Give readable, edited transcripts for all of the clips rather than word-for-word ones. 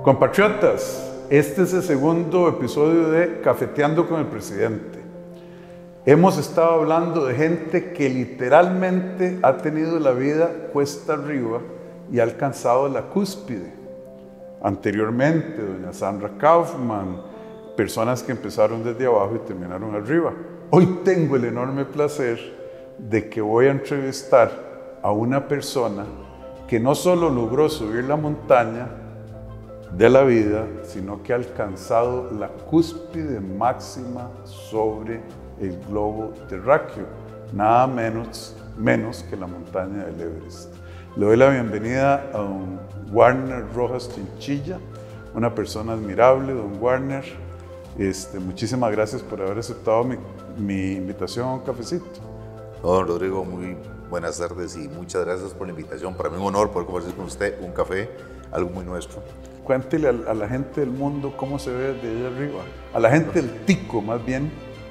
Compatriotas, este es el segundo episodio de Cafeteando con el Presidente. Hemos estado hablando de gente que literalmente ha tenido la vida cuesta arriba y ha alcanzado la cúspide. Anteriormente, doña Sandra Kaufman, personas que empezaron desde abajo y terminaron arriba. Hoy tengo el enorme placer de que voy a entrevistar a una persona que no solo logró subir la montaña de la vida, sino que ha alcanzado la cúspide máxima sobre el globo terráqueo, nada menos que la montaña del Everest. Le doy la bienvenida a don Warner Rojas Chinchilla, una persona admirable. Don Warner, muchísimas gracias por haber aceptado mi invitación a un cafecito. Don Rodrigo, muy buenas tardes y muchas gracias por la invitación. Para mí es un honor poder conversar con usted, un café, algo muy nuestro. Cuéntele a la gente del mundo cómo se ve desde allá arriba, a la gente del tico más bien,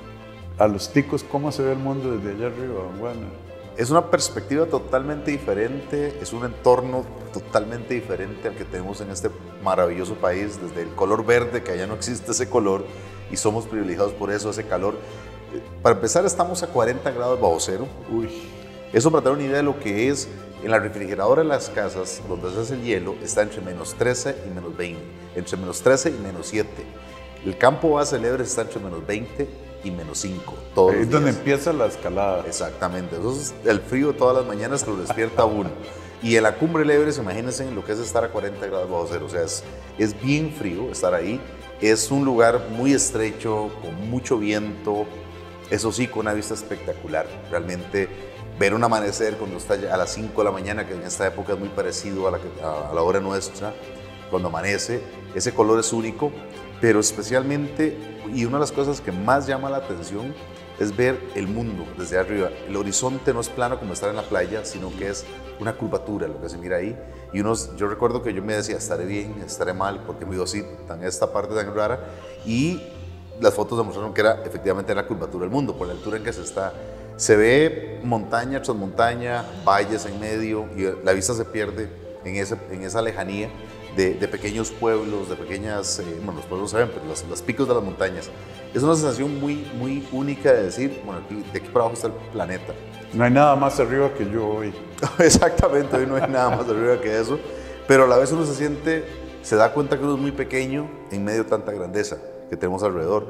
a los ticos, cómo se ve el mundo desde allá arriba, don Warner. Es una perspectiva totalmente diferente, es un entorno totalmente diferente al que tenemos en este maravilloso país, desde el color verde, que allá no existe ese color, y somos privilegiados por eso, ese calor. Para empezar, estamos a 40 grados bajo cero. Uy. Eso para tener una idea de lo que es, en la refrigeradora de las casas, donde se hace el hielo, está entre menos 13 y menos 20, entre menos 13 y menos 7. El campo base del Everest está entre menos 20 y menos 5, todos los días. Es donde empieza la escalada. Exactamente, eso es el frío de todas las mañanas que lo despierta uno. Y en la cumbre del Everest, imagínense lo que es estar a 40 grados bajo cero, o sea, es bien frío estar ahí. Es un lugar muy estrecho, con mucho viento, eso sí, con una vista espectacular. Realmente ver un amanecer cuando está a las 5 de la mañana, que en esta época es muy parecido a la hora nuestra, cuando amanece, ese color es único, pero especialmente, y una de las cosas que más llama la atención es ver el mundo desde arriba. El horizonte no es plano como estar en la playa, sino que es una curvatura lo que se mira ahí. Y yo recuerdo que yo me decía, estaré bien, estaré mal, porque me digo, sí, esta parte tan rara. Y las fotos demostraron que era efectivamente la curvatura del mundo, por la altura en que se está. Se ve montaña tras montaña, valles en medio, y la vista se pierde en esa lejanía de pequeños pueblos, de pequeñas, bueno, los pueblos saben, pero los picos de las montañas. Es una sensación muy, muy única de decir, bueno, de aquí para abajo está el planeta. No hay nada más arriba que yo hoy. Exactamente, hoy no hay nada más arriba que eso, pero a la vez uno se da cuenta que uno es muy pequeño en medio de tanta grandeza que tenemos alrededor.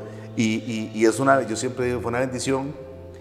Y es yo siempre digo, fue una bendición.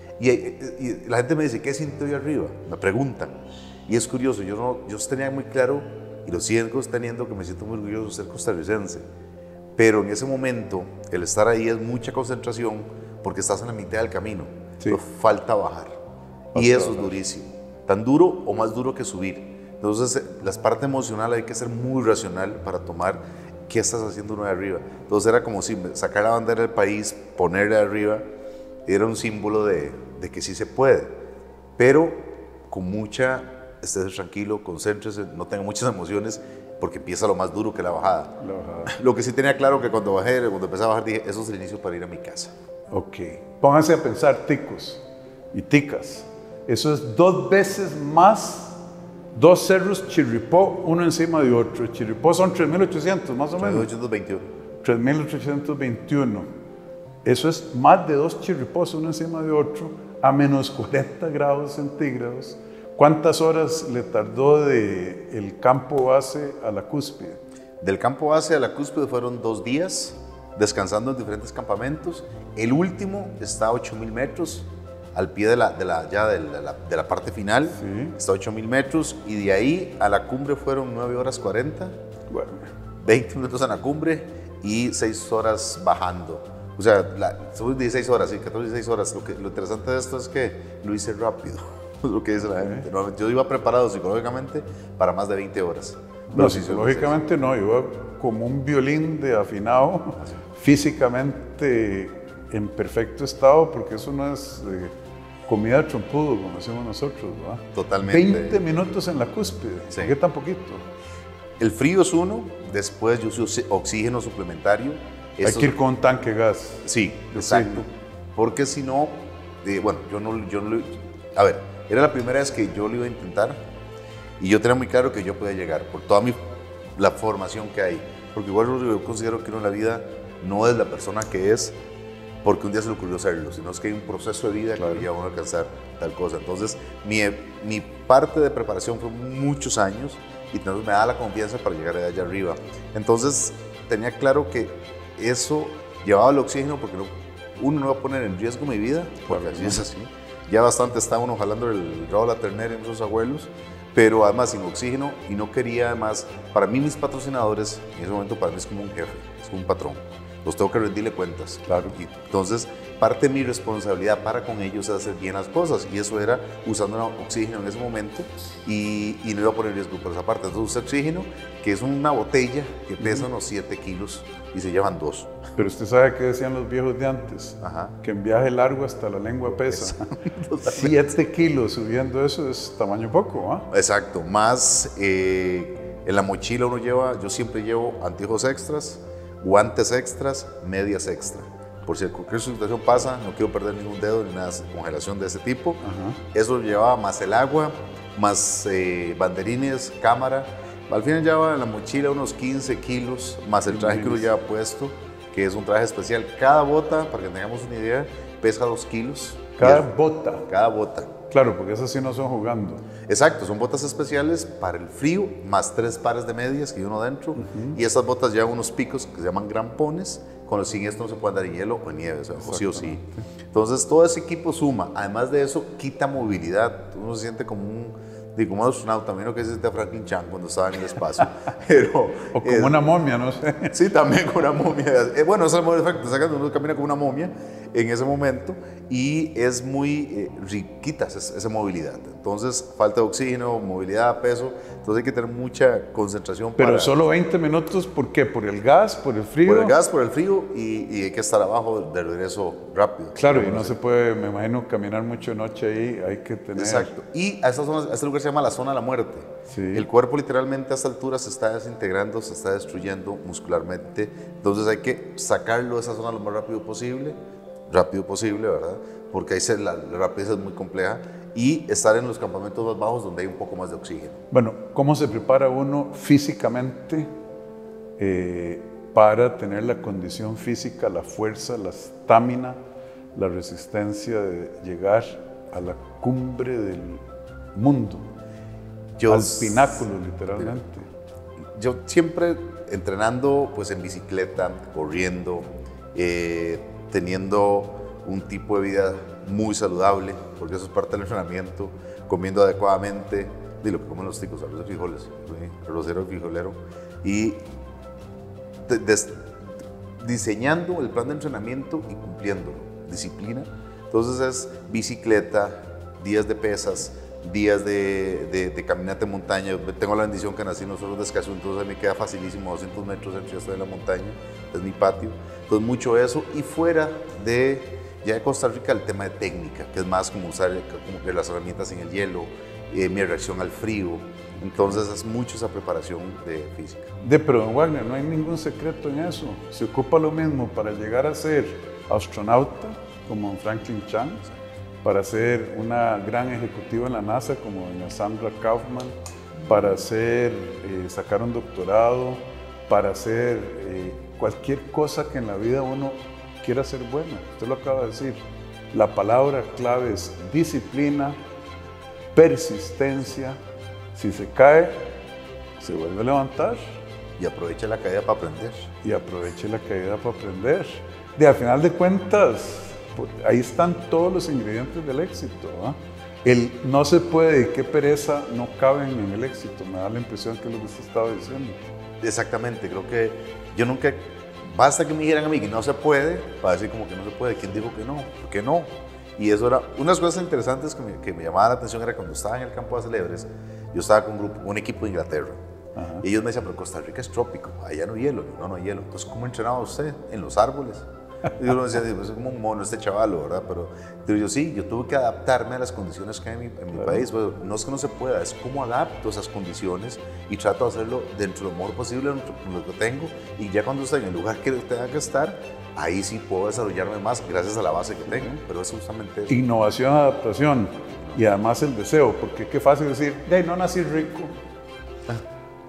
Y la gente me dice, ¿qué siento yo arriba? Me preguntan. Y es curioso, yo tenía muy claro, y lo sigo teniendo, que me siento muy orgulloso de ser costarricense. Pero en ese momento, el estar ahí es mucha concentración, porque estás en la mitad del camino. Sí. Pero falta bajar. Y eso es durísimo. Tan duro o más duro que subir. Entonces, la parte emocional hay que ser muy racional para tomar qué estás haciendo uno de arriba. Entonces era como si sacar la bandera del país, ponerla de arriba, era un símbolo de que sí se puede, pero con esté tranquilo, concéntrese, no tenga muchas emociones, porque empieza lo más duro que la bajada. Lo que sí tenía claro que cuando empecé a bajar, dije, eso es el inicio para ir a mi casa. Ok, pónganse a pensar, ticos y ticas, eso es 2 veces más, 2 cerros Chirripó, uno encima de otro. Chirripó son 3.800 más o menos. 3.821. 3.821. Eso es más de 2 chirripós uno encima de otro a menos 40 grados centígrados. ¿Cuántas horas le tardó del campo base a la cúspide? Del campo base a la cúspide fueron 2 días, descansando en diferentes campamentos. El último está a 8.000 metros, al pie de la parte final. Sí. Está a 8.000 metros, y de ahí a la cumbre fueron 9 horas 40, bueno, 20 minutos en la cumbre y 6 horas bajando. O sea, son 16 horas, sí, 14, 16 horas. Lo interesante de esto es que lo hice rápido, es lo que dice la gente. No, yo iba preparado psicológicamente para más de 20 horas. No, psicológicamente no, iba como un violín de afinado, físicamente en perfecto estado, porque eso no es comida de trompudo, como decimos nosotros, ¿verdad? Totalmente. 20 minutos en la cúspide, sí. ¿Por qué tan poquito? El frío es uno, después yo uso oxígeno suplementario. Hay que ir con un tanque de gas. Sí, exacto. Porque si no, bueno, a ver, era la primera vez que yo lo iba a intentar, y yo tenía muy claro que yo podía llegar, por toda la formación que hay. porque igual yo considero que uno en la vida no es la persona que es porque un día se le ocurrió serlo, sino es que hay un proceso de vida que lleva a uno a alcanzar tal cosa. Entonces, mi parte de preparación fue muchos años y entonces me da la confianza para llegar allá arriba. Entonces, tenía claro que eso llevaba el oxígeno porque uno no va a poner en riesgo mi vida, porque así es así. Ya bastante está uno jalando el rabo de la ternera en sus abuelos, pero además sin oxígeno, y no quería además, para mí mis patrocinadores, en ese momento para mí es como un jefe, es como un patrón. Los tengo que rendirle cuentas. Claro. Y entonces, parte de mi responsabilidad para con ellos es hacer bien las cosas. Y eso era usando oxígeno en ese momento y no iba a poner riesgo por esa parte. Entonces, usé oxígeno, que es una botella que pesa unos 7 kilos y se llevan 2. Pero usted sabe qué decían los viejos de antes, Ajá. que en viaje largo hasta la lengua pesa. 7 kilos subiendo eso es tamaño poco, ¿ah? Exacto. Más en la mochila uno lleva, yo siempre llevo anteojos extras, guantes extras, medias extra. Por si cualquier situación pasa, no quiero perder ningún dedo ni nada de congelación de ese tipo. Ajá. Eso llevaba más el agua, más banderines, cámara. Al final llevaba en la mochila unos 15 kilos, más el traje que uno lleva puesto, que es un traje especial. Cada bota, para que tengamos una idea, pesa 2 kilos. Cada bota. Cada bota. Claro, porque esas sí no son jugando. Exacto, son botas especiales para el frío, más 3 pares de medias que hay uno dentro. Y esas botas llevan unos picos que se llaman grampones, con los sin esto no se puede andar en hielo o en nieve, o sea, o sí o sí. Entonces todo ese equipo suma. Además de eso, quita movilidad. Uno se siente como un astronauta, también lo que dice Franklin Chan cuando estaba en el espacio. Pero, o como una momia, no sé. Sí, también como una momia. Bueno, ese es el efecto, uno camina como una momia en ese momento y es muy riquita esa movilidad. Entonces, falta de oxígeno, movilidad, peso, entonces hay que tener mucha concentración. Pero solo 20 minutos, ¿por qué? ¿Por el gas, por el frío? Por el gas, por el frío y hay que estar abajo de regreso rápido. Claro, y no se puede, me imagino, caminar mucho de noche ahí, hay que tener... Exacto, y a este lugar se llama la zona de la muerte. Sí. El cuerpo literalmente a esta altura se está desintegrando, se está destruyendo muscularmente, entonces hay que sacarlo de esa zona lo más rápido posible, ¿verdad? Porque ahí la rapidez es muy compleja, y estar en los campamentos más bajos donde hay un poco más de oxígeno. Bueno, ¿cómo se prepara uno físicamente para tener la condición física, la fuerza, la estamina, la resistencia de llegar a la cumbre del mundo? Al pináculo, literalmente. Yo siempre entrenando pues en bicicleta, corriendo, teniendo un tipo de vida muy saludable, porque eso es parte del entrenamiento, comiendo adecuadamente, de lo que comen los ticos, arroz de frijoles, arrocero frijolero, y diseñando el plan de entrenamiento y cumpliéndolo, disciplina. Entonces es bicicleta, días de pesas, días de caminata en montaña. Tengo la bendición que nací en los suelos de Escazú, entonces me queda facilísimo, 200 metros dentro, ya estoy en la montaña, es mi patio. Entonces mucho eso, y fuera de Costa Rica, el tema de técnica, que es más como usar como las herramientas en el hielo, mi reacción al frío. Entonces es mucho esa preparación de física. Pero don Wagner, no hay ningún secreto en eso. Se ocupa lo mismo para llegar a ser astronauta, como Franklin Chan, para ser una gran ejecutiva en la NASA, como doña Sandra Kaufman, para sacar un doctorado, para hacer cualquier cosa que en la vida uno quiera ser bueno. Usted lo acaba de decir. La palabra clave es disciplina, persistencia. Si se cae, se vuelve a levantar. Y aproveche la caída para aprender. Al final de cuentas, ahí están todos los ingredientes del éxito, ¿eh? El no se puede y qué pereza no caben en el éxito. Me da la impresión que es lo que usted estaba diciendo. Exactamente, creo que yo nunca... Basta que me dijeran a mí que no se puede, para decir como que no se puede. ¿Quién dijo que no? ¿Por qué no? Y eso era... Unas cosas interesantes que me llamaban la atención era cuando estaba en el campo de Celebres, yo estaba con un equipo de Inglaterra. Ajá. Y ellos me decían, pero Costa Rica es trópico, allá no hay hielo. No hay hielo. Entonces, ¿cómo entrenaba usted? En los árboles. Y yo decía, pues es como un mono este chaval, ¿verdad? Pero yo sí, yo tuve que adaptarme a las condiciones que hay en mi país. Bueno, no es que no se pueda, es cómo adapto esas condiciones y trato de hacerlo dentro de lo mejor posible, con lo que tengo. Y ya cuando esté en el lugar que tenga que estar, ahí sí puedo desarrollarme más gracias a la base que tengo. Pero es justamente eso. Innovación, adaptación y además el deseo, porque qué fácil decir, no nací rico.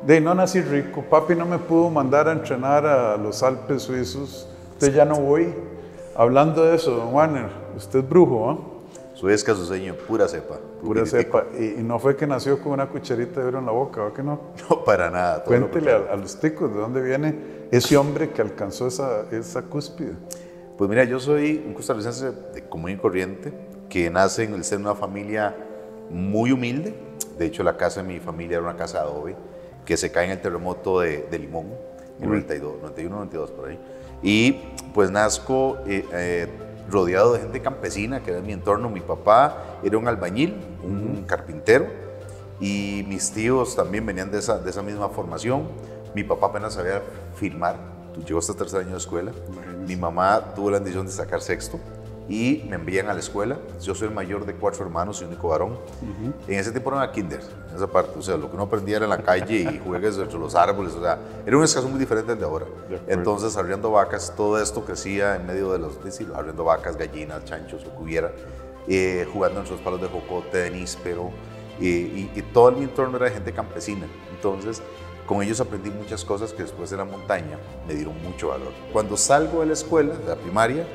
De no nací rico, papi no me pudo mandar a entrenar a los Alpes suizos, usted ya no voy. Hablando de eso, don Warner, usted es brujo, ¿ah? Soy escazuseño, pura cepa. Pura cepa. Y no fue que nació con una cucharita de oro en la boca, ¿va que no? No, para nada. Cuéntele a los ticos de dónde viene ese hombre que alcanzó esa cúspide. Pues mira, yo soy un costarricense común y corriente, que nace en el seno de una familia muy humilde. De hecho, la casa de mi familia era una casa de adobe, que se cae en el terremoto de Limón, en 92, 91, 92, por ahí. Y pues nazco rodeado de gente campesina, que era mi entorno. Mi papá era un albañil, un carpintero, y mis tíos también venían de esa misma formación. Mi papá apenas sabía filmar, llegó hasta tercer año de escuela. Mi mamá tuvo la bendición de sacar sexto y me envían a la escuela. Yo soy el mayor de 4 hermanos y único varón. En ese tiempo no era kinder, en esa parte. O sea, lo que uno aprendía era en la calle y juegues entre los árboles. O sea, era un escaso muy diferente al de ahora. Entonces, arriendo vacas, todo esto crecía en medio de los... arriendo vacas, gallinas, chanchos, lo que hubiera. Jugando en los palos de jocote, de níspero. Y todo mi entorno era de gente campesina. Entonces, con ellos aprendí muchas cosas que después de la montaña me dieron mucho valor. Cuando salgo de la escuela, de la primaria,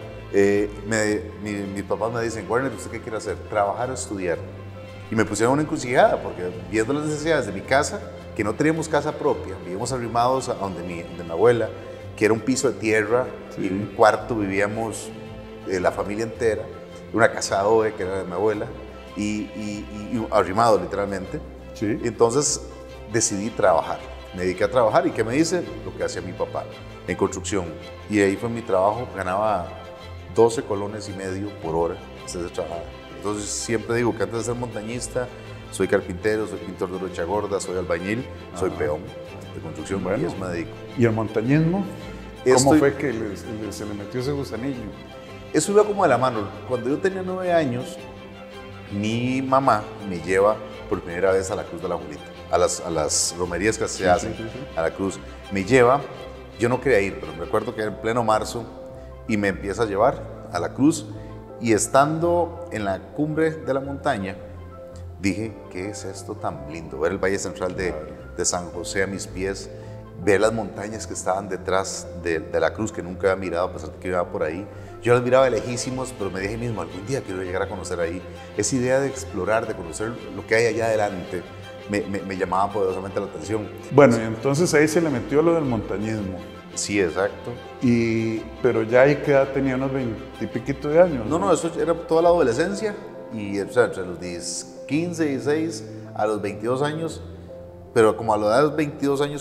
mis papás me dicen, Warner, ¿usted qué quiere hacer? Trabajar o estudiar. Y me pusieron una encrucijada, porque viendo las necesidades de mi casa, que no teníamos casa propia, vivíamos arrimados a donde mi abuela, que era un piso de tierra, y en un cuarto vivíamos la familia entera, una casa adobe que era de mi abuela, y arrimado literalmente. Sí. Entonces decidí trabajar. Me dediqué a trabajar y ¿qué me dice? Lo que hacía mi papá en construcción. Y ahí fue mi trabajo, ganaba 12 colones y medio por hora desde trabajar. Entonces siempre digo que antes de ser montañista, soy carpintero, soy pintor de brocha gorda, soy albañil, soy peón de construcción, y eso me dedico. ¿Y el montañismo? ¿Cómo fue que se le metió ese gusanillo? Eso iba como de la mano. Cuando yo tenía 9 años, mi mamá me lleva por primera vez a la Cruz de la Julita, a las romerías que se hacen, a la Cruz. Me lleva, yo no quería ir, pero me recuerdo que era en pleno marzo, y me empieza a llevar a la Cruz, y estando en la cumbre de la montaña, dije, ¿qué es esto tan lindo? Ver el Valle Central de San José a mis pies, ver las montañas que estaban detrás de la Cruz, que nunca había mirado, a pesar de que iba por ahí. Yo las miraba lejísimos, pero me dije mismo, algún día quiero llegar a conocer ahí. Esa idea de explorar, de conocer lo que hay allá adelante, me llamaba poderosamente la atención. Bueno, y entonces ahí se le metió lo del montañismo. Sí, exacto. Pero ya ahí que edad tenía unos 20 y piquito de años. No, eso era toda la adolescencia, y o sea, entre los 15, 16 a los 22 años, pero como a la edad de los 22 años,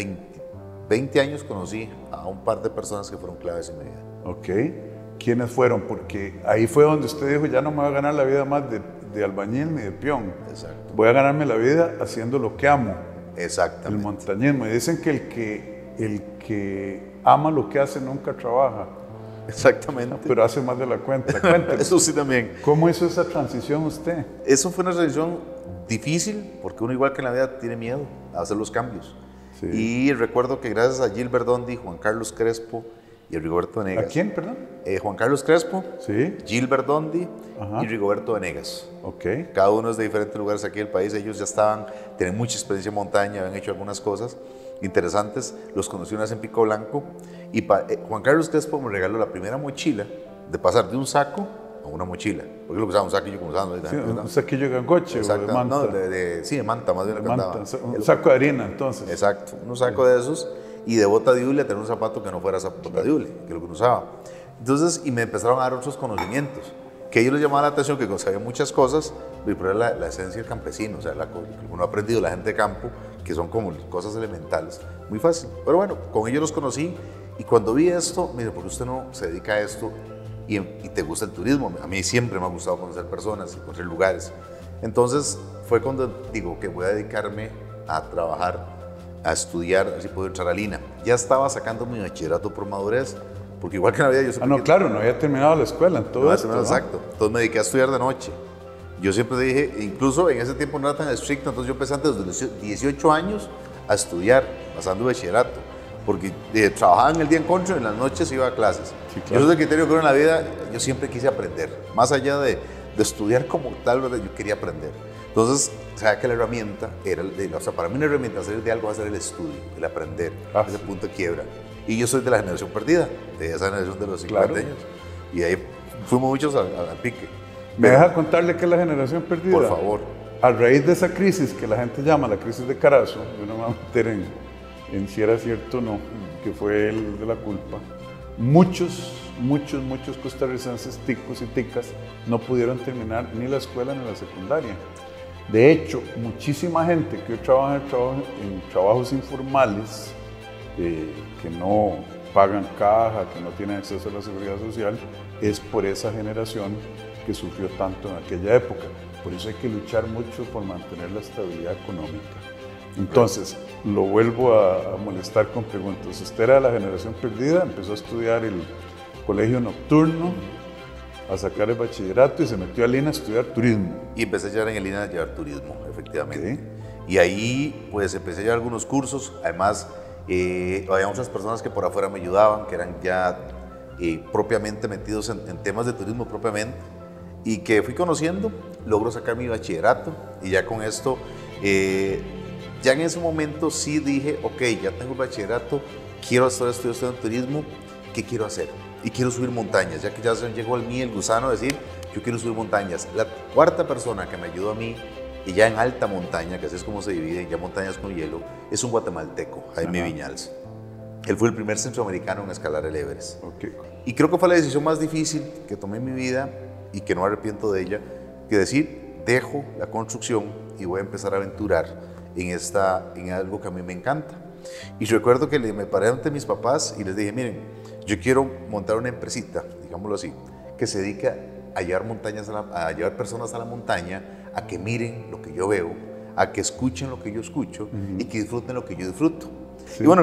20 años conocí a un par de personas que fueron claves en mi vida. Ok. ¿Quiénes fueron? Porque ahí fue donde usted dijo, ya no me voy a ganar la vida más de albañil ni de peón. Exacto. Voy a ganarme la vida haciendo lo que amo. Exactamente. El montañismo. Y dicen que el que ama lo que hace nunca trabaja. Exactamente. Pero hace más de la cuenta. Cuénteme. Eso sí también. ¿Cómo hizo esa transición usted? Eso fue una transición difícil, porque uno igual que en la vida tiene miedo a hacer los cambios. Sí. Y recuerdo que gracias a Gilbert Dondi, Juan Carlos Crespo y Rigoberto Venegas. ¿A quién, perdón? Juan Carlos Crespo, sí. Gilbert Dondi y Rigoberto Venegas. Okay. Cada uno es de diferentes lugares aquí del país. Ellos ya tienen mucha experiencia en montaña, habían hecho algunas cosas interesantes. Los conocí una vez en Pico Blanco. Y Juan Carlos Crespo me regaló la primera mochila de pasar de un saco a una mochila. Porque lo que usaba un saquillo como usaban. Sí, un saquillo de gangoche o de manta. No, sí, de manta, más bien. Un saco de harina, entonces. Exacto, un saco de esos. Y de bota de hule, tener un zapato que no fuera bota de hule, que es lo que uno usaba. Entonces, y me empezaron a dar otros conocimientos, que a ellos les llamaba la atención, que sabían muchas cosas, pero era la esencia del campesino, o sea, lo que uno ha aprendido, la gente de campo, que son como cosas elementales, muy fácil. Pero bueno, con ellos los conocí, y cuando vi esto, mire, ¿por qué usted no se dedica a esto y te gusta el turismo? A mí siempre me ha gustado conocer personas y conocer lugares. Entonces, fue cuando digo que voy a dedicarme a trabajar, a estudiar, a ver si puedo entrar a Lina. Ya estaba sacando mi bachillerato por madurez, porque igual que en la vida yo... no, claro, no había terminado la escuela en todo esto, ¿no? Exacto. Entonces me dediqué a estudiar de noche. Yo siempre dije, incluso en ese tiempo no era tan estricto, entonces yo empecé antes de los 18 años a estudiar, pasando bachillerato, porque trabajaba en el día en contra y en las noches iba a clases. Sí, claro. Eso es el criterio que creo en la vida, yo siempre quise aprender, más allá de estudiar como tal, ¿verdad? Yo quería aprender. Entonces, sabía que la herramienta era, o sea, para mí una herramienta salir de algo va a ser el estudio, el aprender, ese punto de quiebra. Y yo soy de la generación perdida, de esa generación de los 50 años. Y ahí fuimos muchos al pique. ¿Me deja contarle qué es la generación perdida? Por favor. A raíz de esa crisis que la gente llama la crisis de Carazo, yo no me voy a meter en si era cierto o no, que fue él de la culpa, muchos costarricenses, ticos y ticas, no pudieron terminar ni la escuela ni la secundaria. De hecho, muchísima gente que hoy trabaja en trabajos informales, que no pagan caja, que no tienen acceso a la seguridad social, es por esa generación que sufrió tanto en aquella época. Por eso hay que luchar mucho por mantener la estabilidad económica. Entonces, lo vuelvo a molestar con preguntas. Usted era de la generación perdida, empezó a estudiar el colegio nocturno, a sacar el bachillerato y se metió a Lina a estudiar turismo. Y empecé a llevar en el Lina a llevar turismo, efectivamente. Okay. Y ahí, pues, empecé a llevar algunos cursos. Además, había muchas personas que por afuera me ayudaban, que eran ya propiamente metidos en temas de turismo propiamente, y que fui conociendo, logro sacar mi bachillerato, y ya con esto, ya en ese momento sí dije, ok, ya tengo el bachillerato, quiero estar estudiando turismo, ¿qué quiero hacer? Y quiero subir montañas, ya que ya se llegó a mí el gusano de decir, yo quiero subir montañas. La cuarta persona que me ayudó a mí, y ya en alta montaña, que así es como se divide, ya montañas con hielo, es un guatemalteco, Jaime Viñals. Él fue el primer centroamericano en escalar el Everest. Okay. Y creo que fue la decisión más difícil que tomé en mi vida y que no arrepiento de ella, que decir, dejo la construcción y voy a empezar a aventurar en algo que a mí me encanta. Y recuerdo que me paré ante mis papás y les dije, miren, yo quiero montar una empresita, digámoslo así, que se dedica a llevar a llevar personas a la montaña, a que miren lo que yo veo, a que escuchen lo que yo escucho y que disfruten lo que yo disfruto. Sí. Y bueno,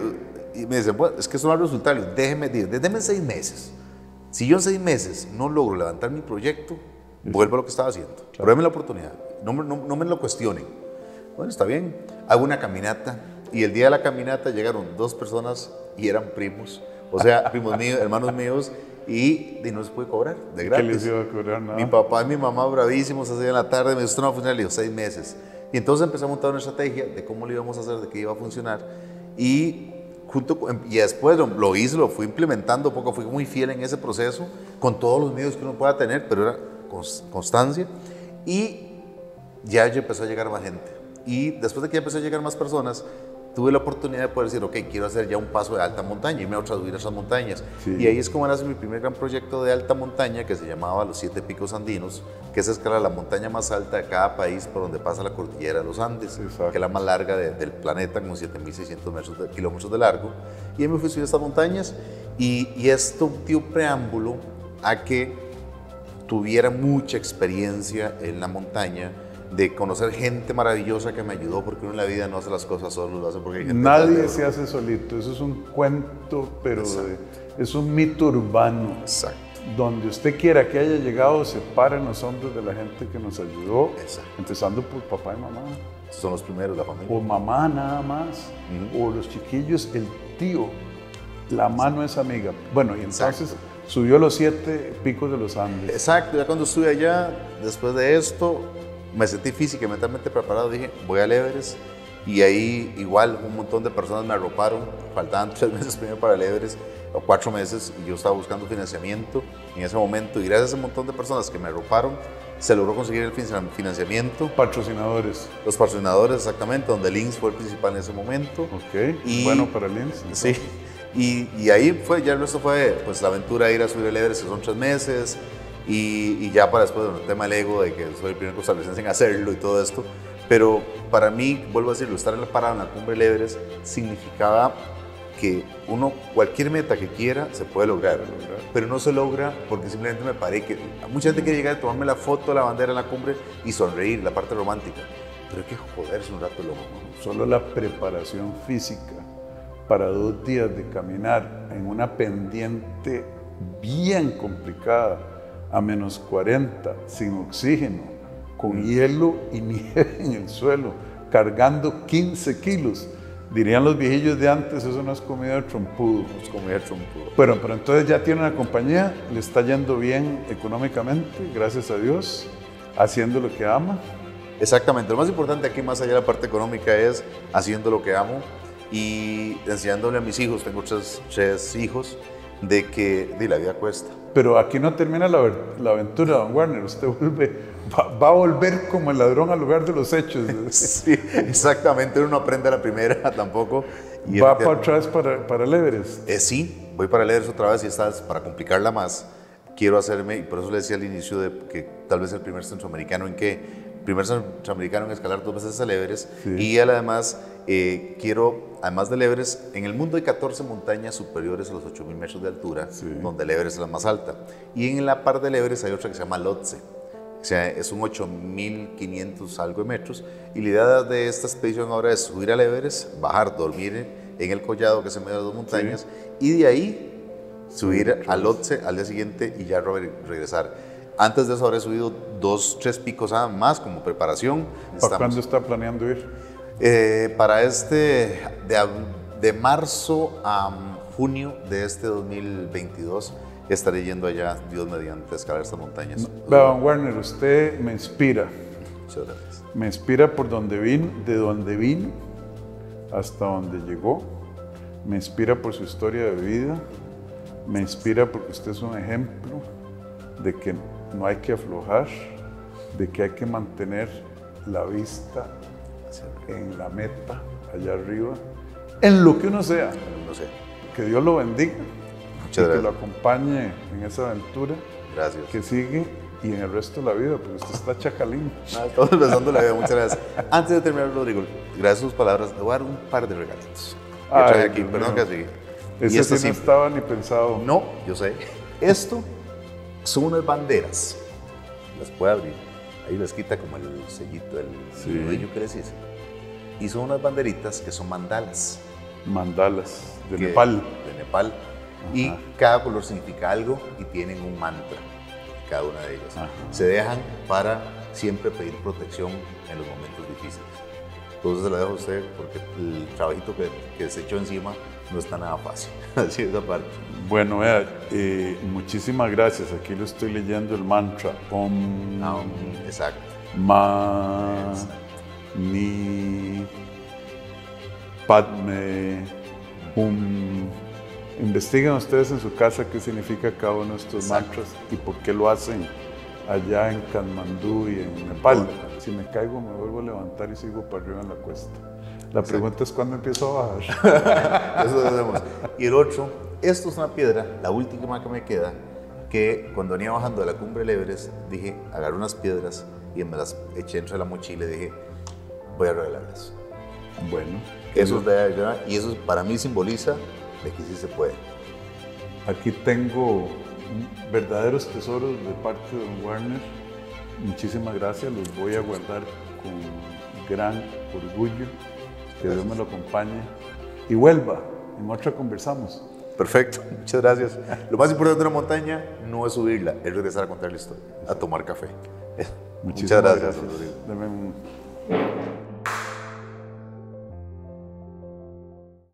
y me dicen, bueno, es que eso no va a resultar, déjenme 6 meses. Si yo en 6 meses no logro levantar mi proyecto, vuelvo a lo que estaba haciendo. Claro. Pero denme la oportunidad, no me lo cuestionen. Bueno, está bien, hago una caminata y el día de la caminata llegaron 2 personas y eran primos, o sea, primos míos, hermanos míos, y no se puede cobrar, de gratis. ¿Qué les iba a cobrar? Nada. Mi papá y mi mamá bravísimos, así en la tarde, me dijo, esto no va a funcionar, le digo, 6 meses. Y entonces empecé a montar una estrategia de cómo lo íbamos a hacer, de qué iba a funcionar, y después lo fui implementando poco, fui muy fiel en ese proceso, con todos los medios que uno pueda tener, pero era constancia, y ya empezó a llegar más gente. Y después de que ya empezó a llegar más personas, tuve la oportunidad de poder decir, ok, quiero hacer ya un paso de alta montaña, irme a subir a esas montañas. Sí. Y ahí es como nace mi primer gran proyecto de alta montaña, que se llamaba Los 7 Picos Andinos, que es escalar la montaña más alta de cada país por donde pasa la cordillera de los Andes, exacto, que es la más larga del planeta, con 7.600 kilómetros de largo. Y ahí me fui a subir a estas montañas, y esto dio preámbulo a que tuviera mucha experiencia en la montaña, de conocer gente maravillosa que me ayudó, porque uno en la vida no hace las cosas solo, lo hace porque hay gente. Nadie se hace solito, eso es un cuento, pero es un mito urbano. Exacto. Donde usted quiera que haya llegado, se para en los hombros de la gente que nos ayudó, exacto, empezando por papá y mamá. Son los primeros, la familia. O mamá nada más, o los chiquillos, el tío, la mano es amiga. Bueno, y entonces exacto, subió los 7 picos de los Andes. Exacto, ya cuando estuve allá, después de esto, me sentí física y mentalmente preparado, dije, voy al Everest, y ahí igual un montón de personas me arroparon, faltaban 3 meses primero para el Everest, o 4 meses, y yo estaba buscando financiamiento en ese momento, y gracias a ese montón de personas que me arroparon, se logró conseguir el financiamiento. Patrocinadores. Los patrocinadores, exactamente, donde Links fue el principal en ese momento. Ok, y, bueno para Links. Sí, y ahí fue, ya el resto fue pues la aventura de ir a subir el Everest, que son 3 meses, y ya para después, el tema del ego, de que soy el primer costarricense en hacerlo y todo esto, pero para mí, vuelvo a decirlo, estar parado en la cumbre del Everest significaba que uno, cualquier meta que quiera, se puede lograr, pero no se logra porque simplemente me paré, que mucha gente quiere llegar a tomarme la foto de la bandera en la cumbre y sonreír, la parte romántica, pero hay que joderse un rato loco. Solo la preparación física para 2 días de caminar en una pendiente bien complicada, a menos 40, sin oxígeno, con hielo y nieve en el suelo, cargando 15 kilos. Dirían los viejillos de antes, eso no es comida de trompudo. No es comida de trompudo. Pero entonces ya tiene una compañía, le está yendo bien económicamente, gracias a Dios, haciendo lo que ama. Exactamente, lo más importante aquí, más allá de la parte económica, es haciendo lo que amo y enseñándole a mis hijos, tengo tres hijos, de que la vida cuesta. Pero aquí no termina la aventura, don Warner. Usted va a volver como el ladrón al lugar de los hechos. Sí, exactamente, uno no aprende a la primera tampoco. Y ¿va para otra vez para el Everest? Sí, voy para el Everest otra vez y esta vez para complicarla más. Quiero hacerme, y por eso le decía al inicio de que tal vez el primer centroamericano en escalar 2 veces el Everest. Sí. Y además quiero, además del Everest, en el mundo hay 14 montañas superiores a los 8.000 metros de altura, sí, donde el Everest es la más alta. Y en la par del Everest hay otra que se llama Lhotse. O sea, es un 8.500 algo de metros. Y la idea de esta expedición ahora es subir al Everest, bajar, dormir en el collado que es en medio de las 2 montañas, sí, y de ahí subir al Lhotse al día siguiente y ya regresar. Antes de eso habré subido 2, 3 picos más como preparación. ¿Para cuándo está planeando ir? Para de marzo a junio de este 2022 estaré yendo allá, Dios mediante, a escalar estas montañas. Don Warner, usted me inspira. Muchas gracias. Me inspira por donde vino, de donde vino hasta donde llegó. Me inspira por su historia de vida. Me inspira porque usted es un ejemplo de que no hay que aflojar, de que hay que mantener la vista en la meta, allá arriba, en lo que uno sea. Que Dios lo bendiga. Muchas gracias. Que lo acompañe en esa aventura. Gracias. Que sigue y en el resto de la vida, porque usted está chacalín. Estamos empezando la vida, muchas gracias. Antes de terminar, Rodrigo, gracias a sus palabras, le voy a dar un par de regalitos. Ay, aquí, perdón que así. Ese sí no estaba ni pensado. No, yo sé. Esto son unas banderas. Las puede abrir. Ahí les quita como el sellito, el nudillo que les hice. Y son unas banderitas que son mandalas. Mandalas, de Nepal. De Nepal. Ajá. Y cada color significa algo y tienen un mantra, cada una de ellas. Ajá. Se dejan para siempre pedir protección en los momentos difíciles. Entonces se lo dejo a usted porque el trabajito que se echó encima no está nada fácil. Así es esa parte. Bueno, vea, muchísimas gracias. Aquí lo estoy leyendo el mantra. Exacto. Ni Padme Hum. Investiguen ustedes en su casa qué significa cada uno de estos mantras y por qué lo hacen allá en Katmandú y en Nepal. Si me caigo me vuelvo a levantar y sigo para arriba en la cuesta. La pregunta es cuándo empiezo a bajar. Eso lo hacemos. Y el otro, esto es una piedra, la última que me queda, que cuando venía bajando de la cumbre del Everest, dije, agarré unas piedras y me las eché entre la mochila y dije, voy a regalarlas. Bueno. Eso es de allá, y eso para mí simboliza de que sí se puede. Aquí tengo verdaderos tesoros de parte de don Warner. Muchísimas gracias, los voy a guardar con gran orgullo. Que Dios me lo acompañe y vuelva, en otra conversamos. Perfecto, muchas gracias. Lo más importante de una montaña no es subirla, es regresar a contar la historia, a tomar café. Muchas gracias. Rodrigo.